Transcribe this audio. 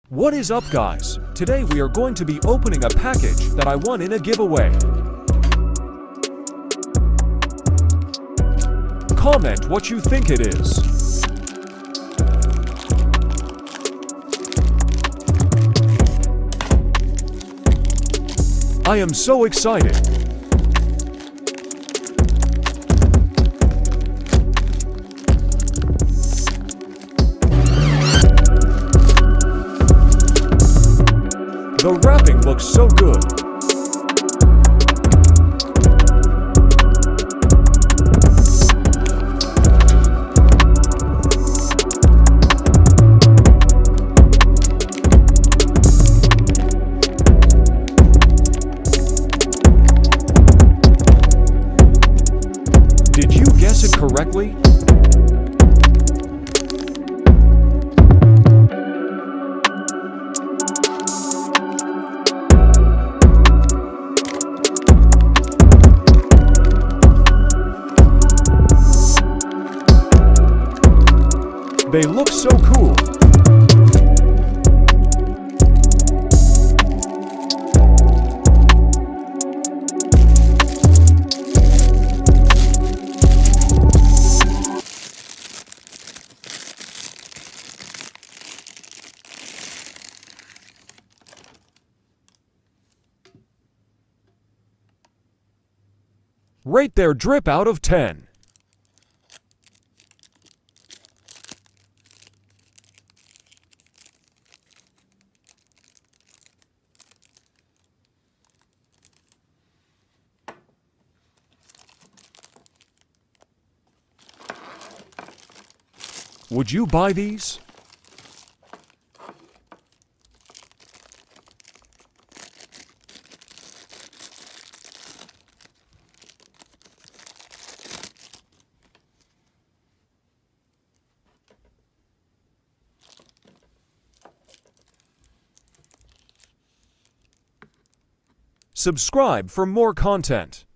What is up, guys? Today we are going to be opening a package that I won in a giveaway. Comment what you think it is. I am so excited. The wrapping looks so good. Did you guess it correctly? They look so cool. Rate their drip out of 10. Would you buy these? Subscribe for more content.